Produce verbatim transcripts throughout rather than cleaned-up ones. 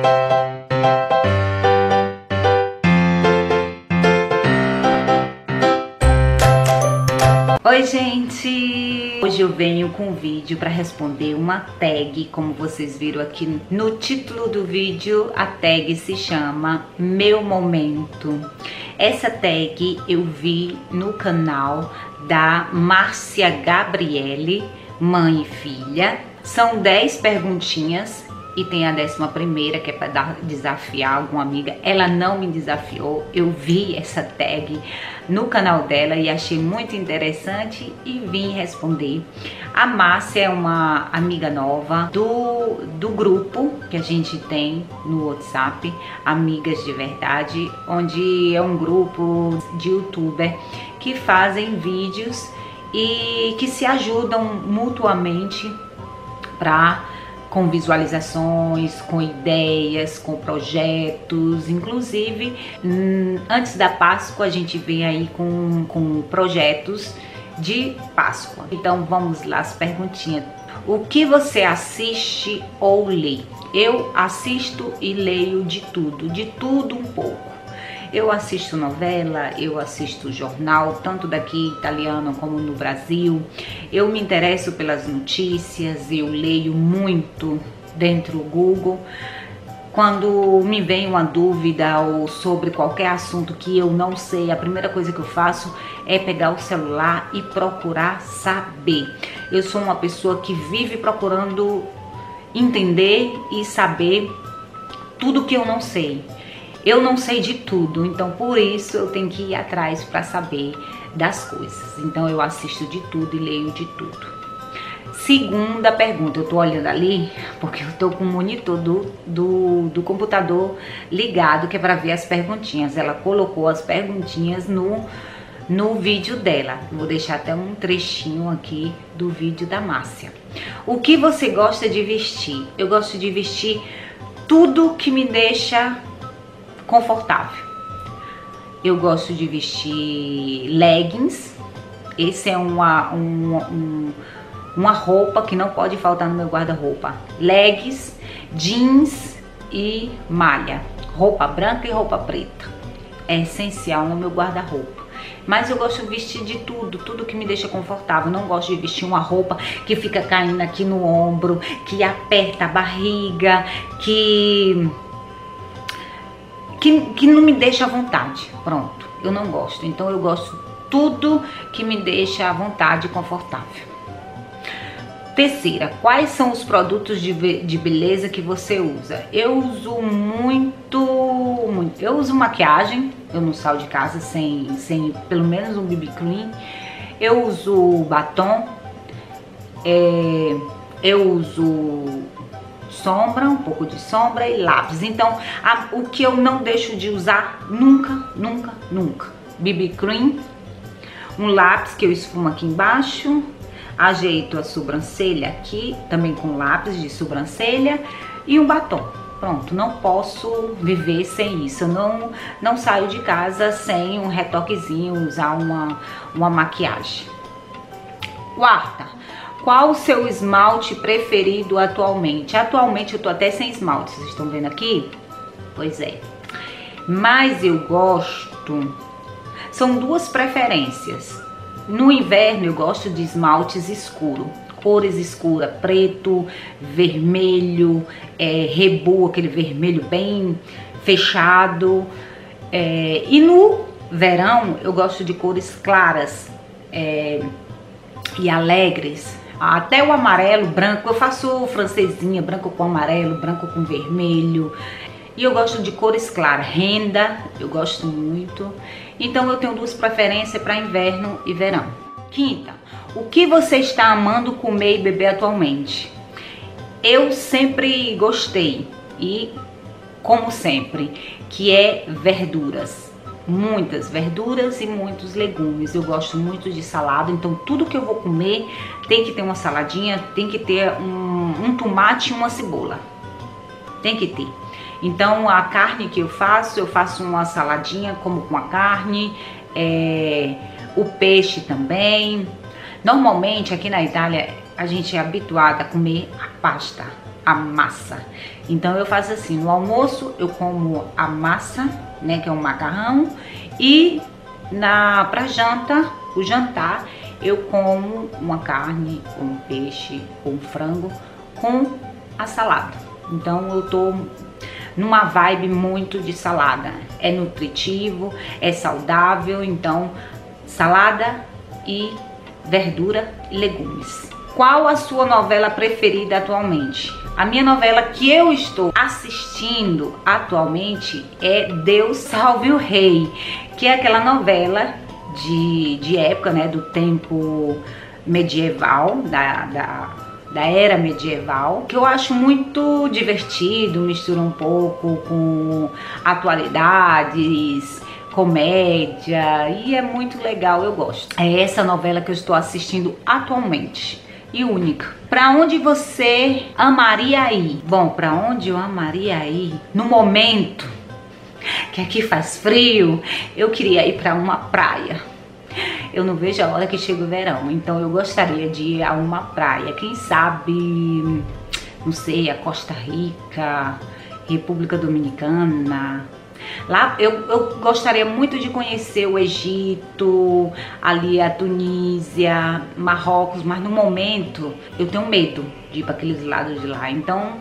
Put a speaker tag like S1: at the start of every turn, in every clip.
S1: Oi gente! Hoje eu venho com um vídeo para responder uma tag, como vocês viram aqui no título do vídeo. A tag se chama Meu Momento. Essa tag eu vi no canal da Márcia Gabriele, mãe e filha. São dez perguntinhas e tem a décima primeira, que é para desafiar alguma amiga. Ela não me desafiou, eu vi essa tag no canal dela e achei muito interessante e vim responder. A Márcia é uma amiga nova do, do grupo que a gente tem no WhatsApp, Amigas de Verdade, onde é um grupo de youtuber que fazem vídeos e que se ajudam mutuamente para com visualizações, com ideias, com projetos. Inclusive, antes da Páscoa a gente vem aí com, com projetos de Páscoa. Então vamos lá, as perguntinhas. O que você assiste ou lê? Eu assisto e leio de tudo, de tudo um pouco. Eu assisto novela, eu assisto jornal, tanto daqui italiano como no Brasil. Eu me interesso pelas notícias, eu leio muito dentro do Google. Quando me vem uma dúvida ou sobre qualquer assunto que eu não sei, a primeira coisa que eu faço é pegar o celular e procurar saber. Eu sou uma pessoa que vive procurando entender e saber tudo que eu não sei. Eu não sei de tudo, então por isso eu tenho que ir atrás para saber das coisas. Então eu assisto de tudo e leio de tudo. Segunda pergunta, eu tô olhando ali porque eu tô com o monitor do, do, do computador ligado, que é para ver as perguntinhas. Ela colocou as perguntinhas no, no vídeo dela. Vou deixar até um trechinho aqui do vídeo da Márcia. O que você gosta de vestir? Eu gosto de vestir tudo que me deixa confortável. Eu gosto de vestir leggings. Esse é uma, uma, um, uma roupa que não pode faltar no meu guarda-roupa. Leggings, jeans e malha. Roupa branca e roupa preta. É essencial no meu guarda-roupa. Mas eu gosto de vestir de tudo, tudo que me deixa confortável. Não gosto de vestir uma roupa que fica caindo aqui no ombro, que aperta a barriga, que... Que, que não me deixa à vontade. Pronto, eu não gosto. Então eu gosto tudo que me deixa à vontade e confortável. Terceira, quais são os produtos de, de beleza que você usa? Eu uso muito, muito. Eu uso maquiagem, eu não saio de casa sem, sem pelo menos um B B cream. Eu uso batom, é, eu uso sombra, um pouco de sombra e lápis. Então, a, o que eu não deixo de usar nunca, nunca, nunca. B B cream, um lápis que eu esfumo aqui embaixo, ajeito a sobrancelha aqui, também com lápis de sobrancelha e um batom. Pronto, não posso viver sem isso. Eu não, não saio de casa sem um retoquezinho, usar uma, uma maquiagem. Quarta, qual o seu esmalte preferido atualmente? Atualmente eu tô até sem esmalte, vocês estão vendo aqui? Pois é. Mas eu gosto... São duas preferências. No inverno eu gosto de esmaltes escuros. Cores escuras, preto, vermelho, é, rebô, aquele vermelho bem fechado. É, e no verão eu gosto de cores claras é, e alegres. Até o amarelo, branco, eu faço francesinha, branco com amarelo, branco com vermelho. E eu gosto de cores claras, renda, eu gosto muito. Então eu tenho duas preferências para inverno e verão. Quinta, o que você está amando comer e beber atualmente? Eu sempre gostei, e como sempre, que é verduras. Muitas verduras e muitos legumes. Eu gosto muito de salada, então tudo que eu vou comer tem que ter uma saladinha, tem que ter um, um tomate e uma cebola. Tem que ter. Então a carne que eu faço, eu faço uma saladinha como com a carne, é, o peixe também. Normalmente aqui na Itália a gente é habituada a comer a pasta, a massa. Então eu faço assim, no almoço eu como a massa, né, que é um macarrão, e na pra janta, o jantar, eu como uma carne, ou um peixe, ou um frango com a salada. Então eu tô numa vibe muito de salada. É nutritivo, é saudável, então salada e verdura e legumes. Qual a sua novela preferida atualmente? A minha novela que eu estou assistindo atualmente é Deus Salve o Rei, que é aquela novela de, de época, né, do tempo medieval, da, da, da era medieval, que eu acho muito divertido, mistura um pouco com atualidades, comédia, e é muito legal, eu gosto. É essa novela que eu estou assistindo atualmente. E única. Para onde você amaria ir? Bom, para onde eu amaria ir? No momento que aqui faz frio, eu queria ir para uma praia. Eu não vejo a hora que chega o verão, então eu gostaria de ir a uma praia. Quem sabe, não sei, a Costa Rica, República Dominicana. Lá eu, eu gostaria muito de conhecer o Egito, ali a Tunísia, Marrocos, mas no momento eu tenho medo de ir para aqueles lados de lá. Então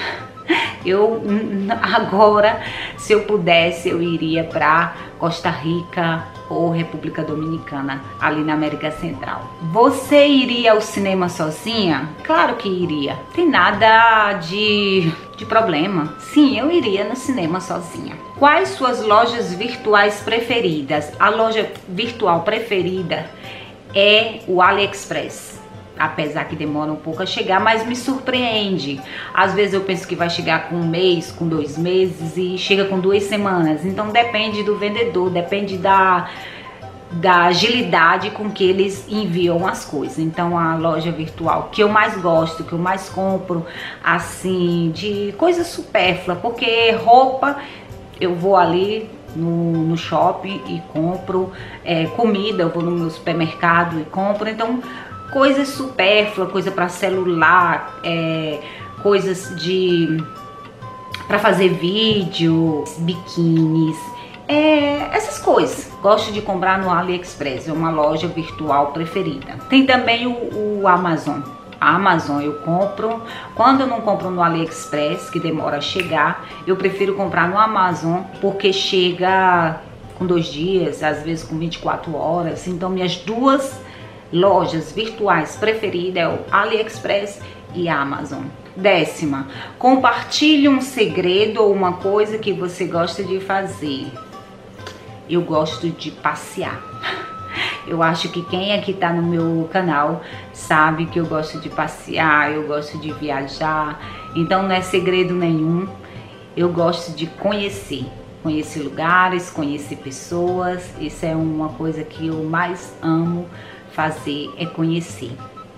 S1: eu agora, se eu pudesse, eu iria para Costa Rica ou República Dominicana, ali na América Central. Você iria ao cinema sozinha? Claro que iria. Tem nada de, de problema. Sim, eu iria no cinema sozinha. Quais suas lojas virtuais preferidas? A loja virtual preferida é o AliExpress. Apesar que demora um pouco a chegar, mas me surpreende. Às vezes eu penso que vai chegar com um mês, com dois meses e chega com duas semanas. Então depende do vendedor, depende da, da agilidade com que eles enviam as coisas. Então a loja virtual que eu mais gosto, que eu mais compro, assim, de coisas supérfluas, porque roupa eu vou ali no, no shopping e compro, é, comida eu vou no meu supermercado e compro. Então coisas supérfluas, coisa para celular, é, coisas de para fazer vídeo, biquínis, é, essas coisas. Gosto de comprar no AliExpress, é uma loja virtual preferida. Tem também o, o Amazon. A Amazon eu compro. Quando eu não compro no AliExpress, que demora a chegar, eu prefiro comprar no Amazon, porque chega com dois dias, às vezes com vinte e quatro horas. Então minhas duas lojas virtuais preferidas é o AliExpress e a Amazon. Décima, compartilhe um segredo ou uma coisa que você gosta de fazer. Eu gosto de passear. Eu acho que quem aqui tá no meu canal sabe que eu gosto de passear, eu gosto de viajar. Então não é segredo nenhum. Eu gosto de conhecer. Conhecer lugares, conhecer pessoas. Isso é uma coisa que eu mais amo fazer, é conhecer.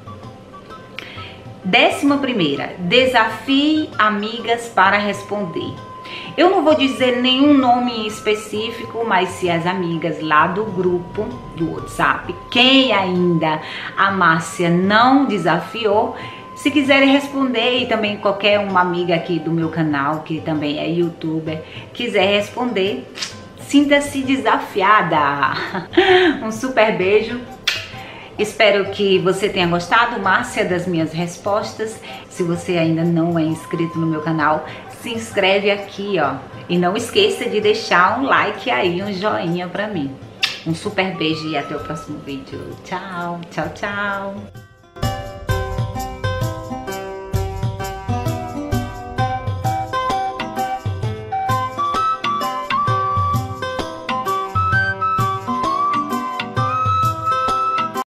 S1: Décima primeira, desafie amigas para responder. Eu não vou dizer nenhum nome específico, mas se as amigas lá do grupo do WhatsApp, quem ainda a Márcia não desafiou, se quiserem responder, e também qualquer uma amiga aqui do meu canal, que também é youtuber, quiser responder, sinta-se desafiada. Um super beijo. Espero que você tenha gostado, Márcia, das minhas respostas. Se você ainda não é inscrito no meu canal, se inscreve aqui, ó. E não esqueça de deixar um like aí, um joinha pra mim. Um super beijo e até o próximo vídeo. Tchau, tchau, tchau.